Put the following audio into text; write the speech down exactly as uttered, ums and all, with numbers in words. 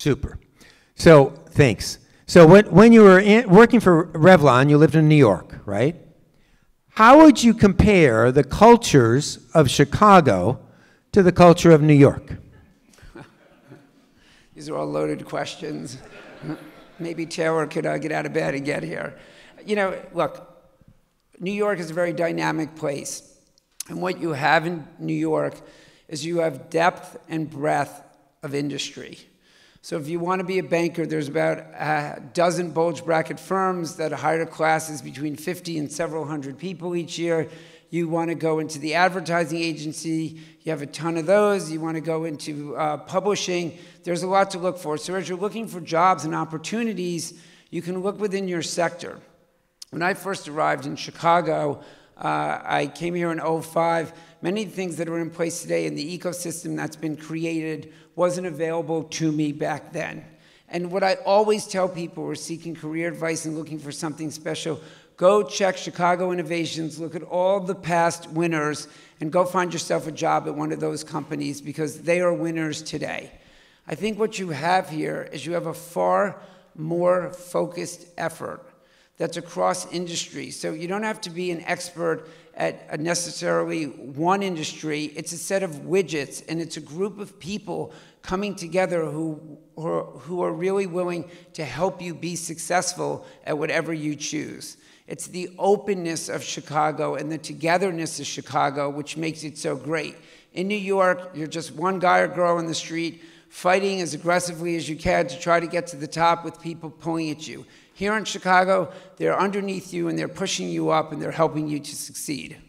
Super. So, thanks. So when, when you were in, working for Revlon, you lived in New York, right? How would you compare the cultures of Chicago to the culture of New York? These are all loaded questions. Maybe Taylor could uh, get out of bed and get here. You know, look, New York is a very dynamic place. And what you have in New York is you have depth and breadth of industry. So if you want to be a banker, there's about a dozen bulge bracket firms that hire classes between fifty and several hundred people each year. You want to go into the advertising agency, you have a ton of those. You want to go into uh, publishing, there's a lot to look for. So as you're looking for jobs and opportunities, you can look within your sector. When I first arrived in Chicago, uh, I came here in oh five. Many of the things that are in place today in the ecosystem that's been created wasn't available to me back then. And what I always tell people who are seeking career advice and looking for something special, go check Chicago Innovations, look at all the past winners, and go find yourself a job at one of those companies because they are winners today. I think what you have here is you have a far more focused effort that's across industry. So you don't have to be an expert at necessarily one industry. It's a set of widgets, and it's a group of people coming together who, who, are, who are really willing to help you be successful at whatever you choose. It's the openness of Chicago and the togetherness of Chicago which makes it so great. In New York, you're just one guy or girl in the street fighting as aggressively as you can to try to get to the top with people pulling at you. Here in Chicago, they're underneath you and they're pushing you up and they're helping you to succeed.